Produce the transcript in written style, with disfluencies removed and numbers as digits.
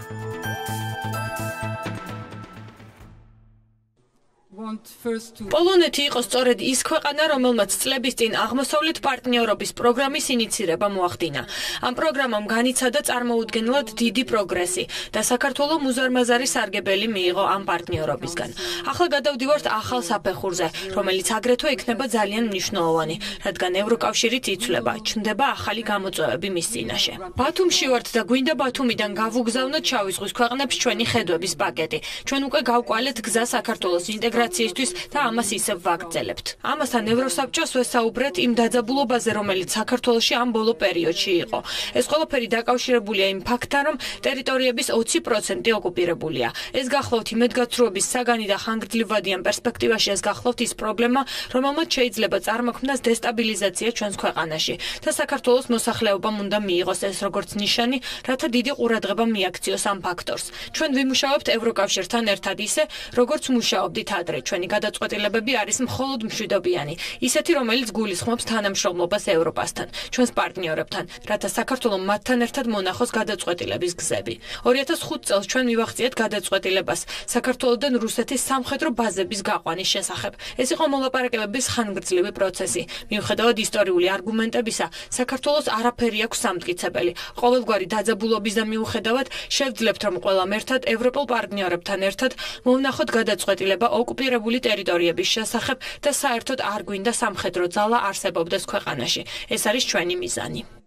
პოლონეთი იყო სწორედ ის ქვეყანა, რომელმაც წლების წინ აღმოსავლეთ პარტნიორობის პროგრამის ინიცირება მოახდინა. Ამ პროგრამამ განიცადა წარმოუდგენლად დიდი პროგრესი და საქართველო მუზარმაზარი სარგებელი მიიღო ამ პარტნიორობისგან. ახლა გადავდივართ ახალ საფეხურზე, რომელიც აგრეთვე იქნება ძალიან მნიშვნელოვანი, რადგან ევროკავშირით იცვლება, ჩნდება ახალი გამოწვევები მის წინაშე. ბათუმში ვართ და გვინდა ბათუმიდან გავუგზავნოთ შავი ზღვის ქვეყნებს ჩვენი ხედვების პაკეტი. ჩვენ უკვე გავკვალეთ გზა საქართველოს ინტეგრაციისთვის და ამას ისევ ვაგრძელებთ. ამასთან ევროსაბჭოს ვესაუბრეთ იმ დაძაბულობაზე, რომელიც საქართველოში ამ ბოლო პერიოდში იყო. ეს ყველაფერი დაკავშირებულია იმ ფაქტთან, რომ ტერიტორიების 20% ოკუპირებულია. ეს გახლავთ იმედგაცრუების საგანი და ხანგრძლივადიან პერსპექტივაში ეს გახლავთ ის პრობლემა, რომელმაც შეიძლება წარმოქმნას დესტაბილიზაცია ჩვენს ქვეყანაში და საქართველოს მოსახლეობამ უნდა მიიღოს ეს როგორც ნიშანი, რათა დიდი ყურადღება მიაქციოს ამ ფაქტორს. ჩვენ ვიმუშავებთ ევროკავშირთან ერთად ისე, როგორც მუშაობდით ადრე. ჩვენი გადაწყვეტილებები არის მხოლოდ მშვიდობიანი, ისეთი, რომელიც გულისხმობს თანამშრომლობას ევროპასთან, ჩვენს პარტნიორებთან, რათა საქართველო მათთან ერთად მონახოს გადაწყვეტილების გზები. 2005 წელს ჩვენ მივახციეთ გადაწყვეტილებას საქართველოდან რუსეთის სამხედრო ბაზების გაყვანის შესახებ. ეს იყო მოლაპარაკებების ხანგრძლივი პროცესი. მიუხედავად ისტორიული არგუმენტებისა, საქართველოს არაფერი აქვს სამტკიცებელი. ყოველგვარი დაძაბულობის და მიუხედავად შევძლებთ, რომ ყველამ ერთად ევროპელ პარტნიორებთან ერთად მოვნახოთ გადაწყვეტილება ოკუპირებული ტერიტორიების შესახებ და საერთოდ არ გვინდა სამხედრო ძალა არსებობდეს ქვეყანაში. ეს არის ჩვენი მიზანი.